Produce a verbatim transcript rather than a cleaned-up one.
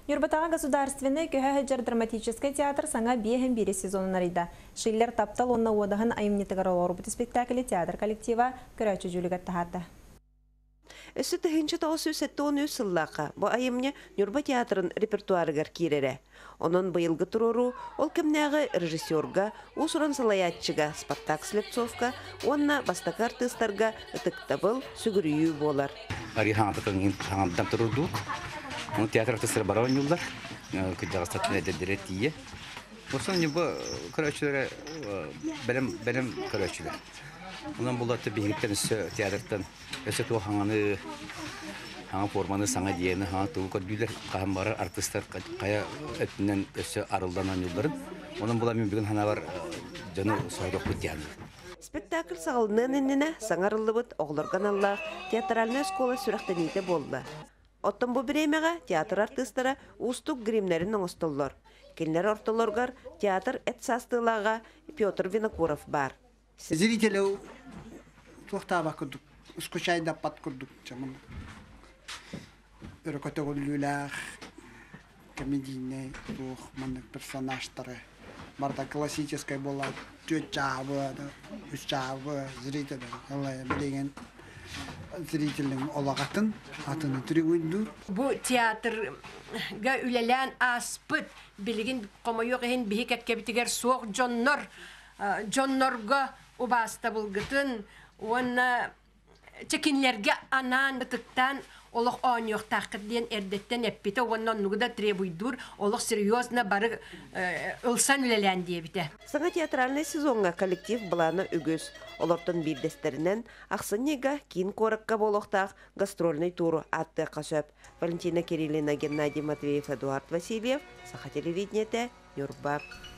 Нюрбатаға государственный көһәһәҗәр драматический театр саңа биэһен бире сезонын арыйда. Шиллер таптал онна уодаһын айымнетыгар олорбут спектакли театр коллектива көрәчү жүлігат тахарды. Өсі тыхынчы тоғыз жүз сексен үч сыллақа бұ айымне Нюрба театрын репертуарыгар кирере. Онын быйылғы турору ол кемнәғы режиссерга, усуран салаятчыга, Спартак Слепцовка, онна бастакы артисттарга ытыктабыл сүгүрүйүү болар. Арыхан атыкын хаңамдан турурдук. Оны театр артисттары баран юлдар. Күддәгы сатына дәддере тие. Осан юба көрәчүләре белем белем көрәчүләр. Ondan bulatı birlikten üstü teatrdan üstü tuğ hangi hangi formanı sana diyeni hangi tuğ kadüler kahramanlar artistler kaya etinden üstü arıldanan yılların. Ondan bulamıyorum bugün hana var canı soğuk bitiyor. Spektakl sağlığının önüne sanarılıbıt oğlar kanallar teatralne skola sürekteniyde boldu. Ottan bu bireymeğe teatr artistlara ustuk grimlerin nostollar. Kinler ortalargar teatr et sastığılağa Pyotr Vinokurov var. Зрители тухтаба курдук, скучайда пат курдук, чаман. Өрөкөтөгүлүлөр, комедийный тух, маны персонаждары. Барда классическая была тёчавы, үчавы, зрители, алай билеген зрителин олагатын атыны түрүгүндүр. Бу театрга үлелән аспыт билеген комойок ен бихикет кебитигер соқ жоннор, жоннорга убаста булгытын, уонна чекинлерге анан тыктан олох ооньох таққыдден эрдеттен эппите, уонна оннугуда требуйдур, олох серьезно бары ылсан үлелән диебите. Саңа театральный сезонга коллектив быланы үгіз. Олортон бирдестеринен Ақсынега кин коракка болохтақ гастрольный туру атты қасөп. Валентина Кириллина, Геннадий Матвеев, Эдуард Васильев, Саха телевидениете, Нюрба.